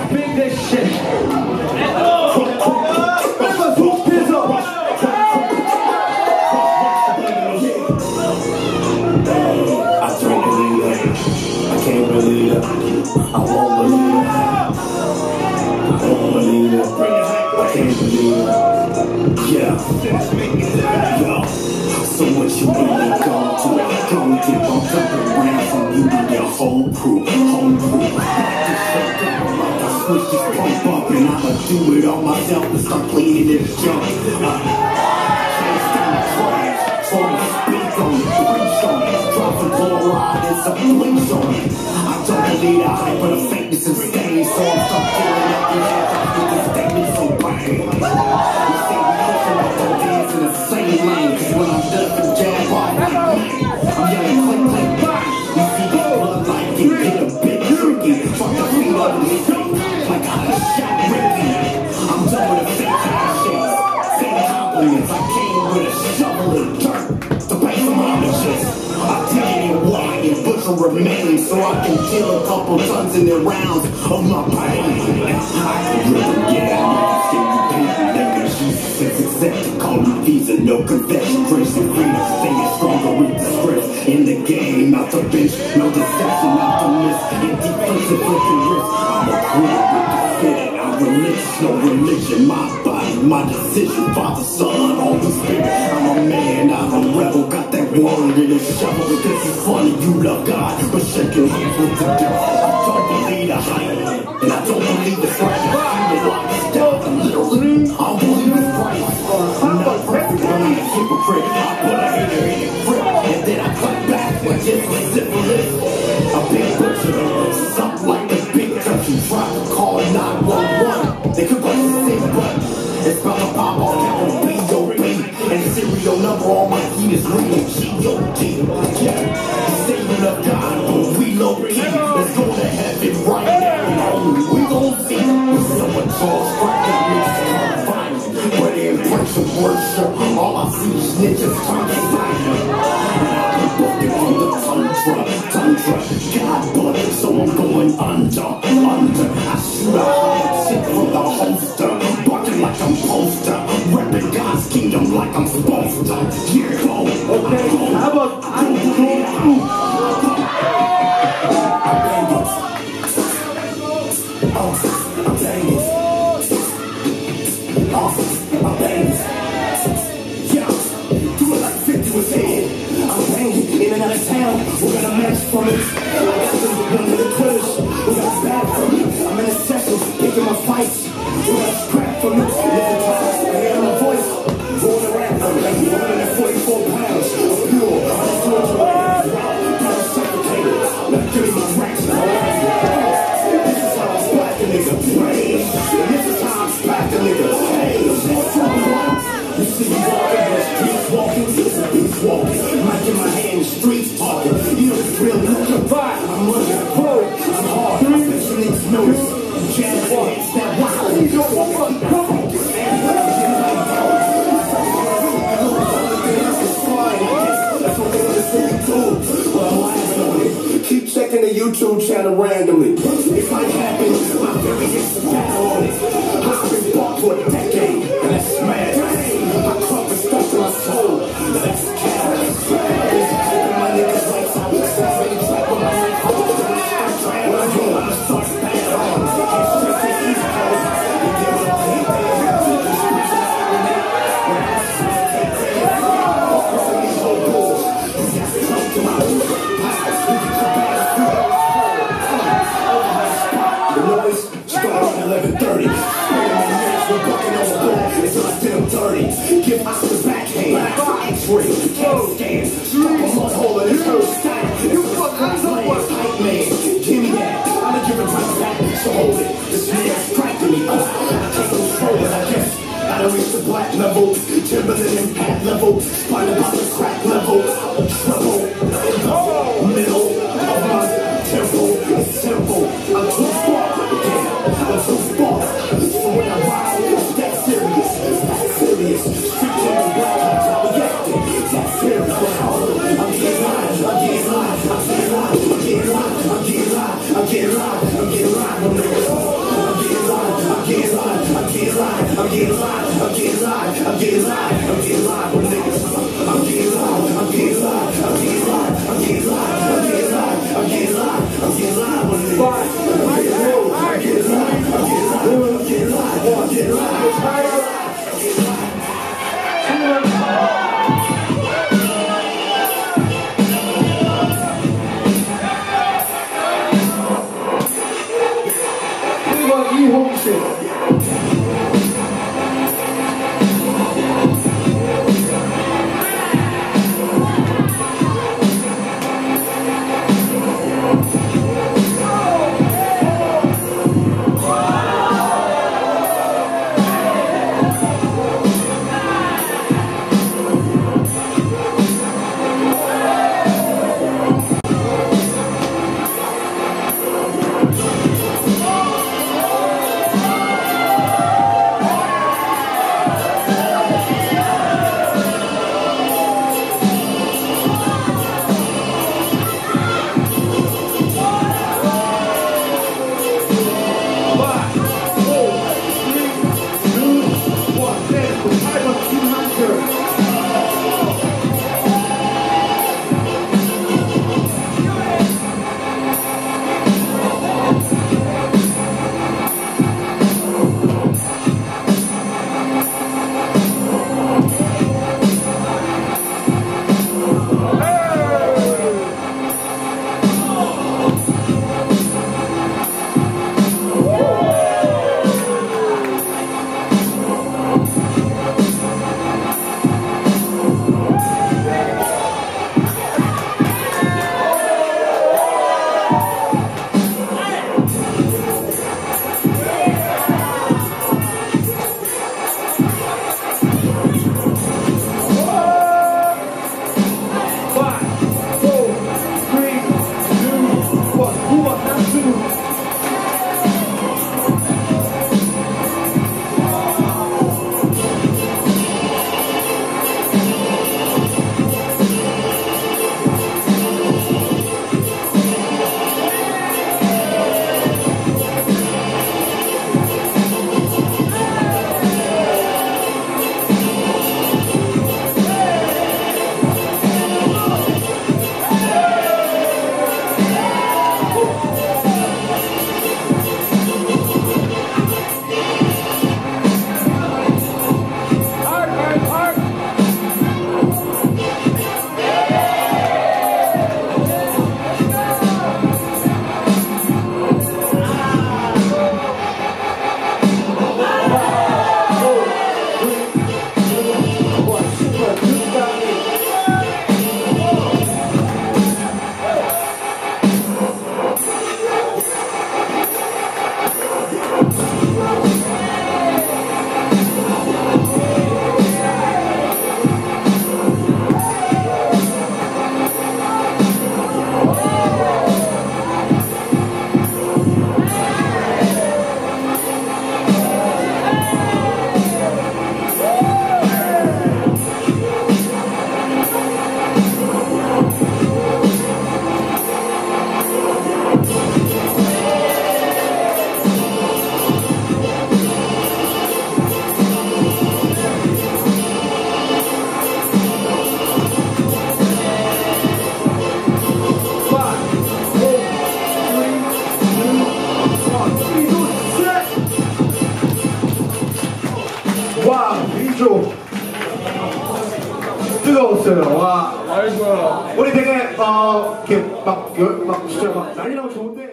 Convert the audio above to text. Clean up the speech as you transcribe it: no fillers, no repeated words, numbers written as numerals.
big this shit. I won't believe it. I won't believe it. I can't believe it. Yeah. Yo. So what you really gonna do? Gonna get bumped up around from you and your whole crew. Whole crew. I switch this pump up and I'ma do it all myself and start playing this junk. Can't stand the crash. So I'ma speak on it. Preach on it. Drop a chloride and some bleach on it. I don't believe the hype of the fakeness and stain, so I'm stuck feeling up your ass off with this statement so bang. You say we pushing up the dance in the same lane, cause when I'm done for jab off, I'm yelling click, click, bang. You see the blood like it get a bit tricky. Fuck the feet up in his face, like I done shot Ricky. I'm done with the fake handshakes, fake compliments. I came with a shovel and dirt to pay some homages. I dig it in wide and butcher remains so I can kill a couple tons in their rounds of my pain. I can really get out of you people never Jesus is accepted. Call me Visa, no confession. Grace and freedom, staying stronger with the script. In the game, out the bench, no deception, out the miss. In defensive looking risk, I'm a crew with the fit. I'm religious, no religion. My body, my decision. Father, son, Holy Spirit. I'm a man, I'm a rebel. Got that word in a shovel because it's funny you love God, but shake your hands with the devil. I don't believe the hype, and I don't believe the fright. I feel like it's down a little. I don't believe it's right. I'm not perfect, I'm a hypocrite. I put a hater in a grip, and then I cut back with just like syphilis. A big butcher, something like the big country. Try to call 911. They could press the same button. It's about to pop on count B.O.B. And the serial number on my heat is reading G.O.D. Yeah, saving up God, but we low key. Let's go to heaven right now. We gon' see. Someone calls crack that makes it violent. But in praise of worship, all I see is snitches turning silent. And I've been booking on the tundra. God bless, so I'm going under. I shoot a hard chick from the holster. Barking like I'm poster. Repping God's kingdom like I'm supposed to. Yeah, go. Okay, how about I in and out of town, we're gonna match from it. I got them one of the quitters, we got bad from it. I'm in a session, picking my fights. We got scrap from it. Living times, I hear my voice. Rolling around from it, like 144 pounds of pure, unadulterated, power suffocated. Now give me my racks and all that. This is how I splash the nigga. Praise. And this is how I splash the nigga. Hey, you see me walking, the streets walking, it's a beast walking. Mic in my hand, streets talking. You know it's real, look at vibe. I'm under the pole, I'm hard. I bet you niggas notice. Jam one, snap wild. You don't want one, come on. Keep checking the YouTube channel randomly. It might happen, my very next battle on it. I've been bought for a decade, and that's mad. My cup is stuck to my soul, and that's cat. My niggas like how we say, trap on my life. When I go, I'ma start bad on. Can't stress the East Coast. You give it all hate there. These whole bulls, you got to come to my the noise starts at 11:30. We're bucking on the door until I feel them dirty. Give us the backhand, X-ray, can't stand. Strap a mud hole in his whole style. You fuck us up, hype man. Give me that. I'ma give it right back, so hold it. This man's striking me. I can't control it, I guess. I done reached the black level, Timberland impact level, spotted by the crack level. Trouble in the middle of my temple. It's simple. I'm too far. I'm so far. So when I ride, it's that serious. That serious. Street to the black, that's how we acting. That serious. I'm getting live. I'm getting live. I'm getting live. I'm getting live. I'm getting live. I'm getting live. I'm getting live. I'm getting live. 번 이홍식. 와, 민조 뜨거웠어요. 와, 아이고야. 우리 되게 이렇게 막 진짜 막 난리 나면 좋은데.